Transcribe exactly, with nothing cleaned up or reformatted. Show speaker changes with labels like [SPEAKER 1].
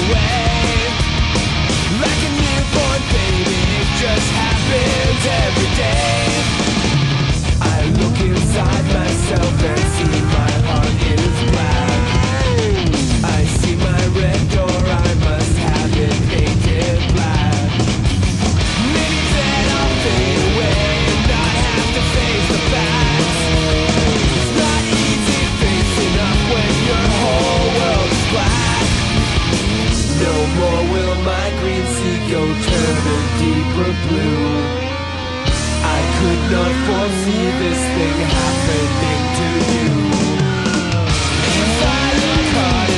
[SPEAKER 1] away. Like a newborn baby, it just happens every day. I look inside myself and see my heart is black. I see my red door, I must have it painted black. Maybe then I'll fade away and not have to face the facts. It's not easy facing up when your whole world is black. No more will my green sea go turn a deeper blue. I could not foresee this thing happening to you. If I look hard